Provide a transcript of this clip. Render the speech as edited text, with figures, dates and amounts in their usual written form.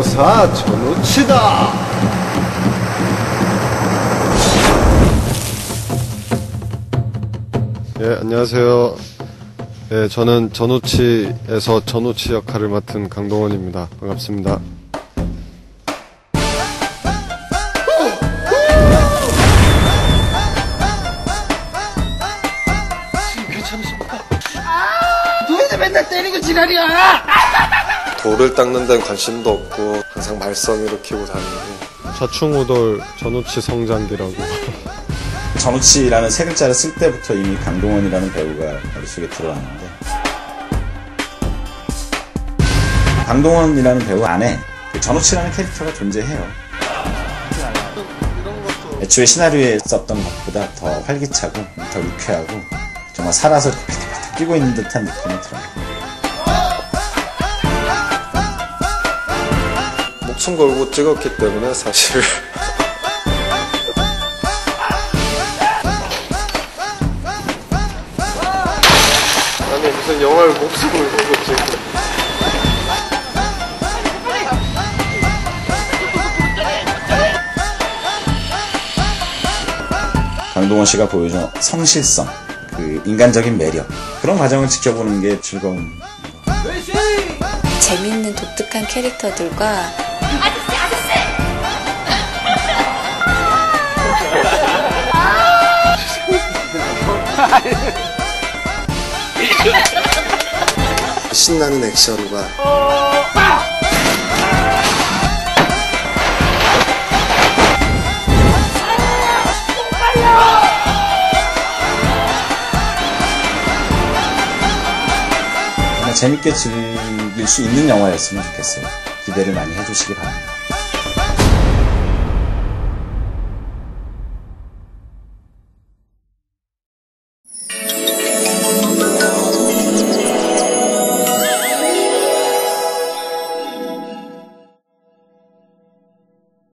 변호사 전우치다. 예, 안녕하세요. 예, 저는 전우치에서 전우치 역할을 맡은 강동원입니다. 반갑습니다. 너희들 맨날 때리고 지랄이야! 돌을 닦는 데는 관심도 없고 항상 말썽이를 키우고 다니고 좌충우돌 전우치 성장기라고. 전우치라는 세 글자를 쓸 때부터 이미 강동원이라는 배우가 머릿속에 들어왔는데, 강동원이라는 배우 안에 전우치라는 캐릭터가 존재해요. 애초에 시나리오에 썼던 것보다 더 활기차고 더 유쾌하고 정말 살아서 팍팍 뛰고 있는 듯한 느낌이 들어요. 목숨 걸고 찍었기 때문에 사실 아니 무슨 영화를 목숨을 걸고 찍고. 강동원 씨가 보여준 성실성, 그 인간적인 매력, 그런 과정을 지켜보는 게 즐거운. 재밌는 독특한 캐릭터들과 신나는 액션과 정말 재밌게 즐길 수 있는 영화였으면 좋겠어요. 기대를 많이 해주시기 바랍니다.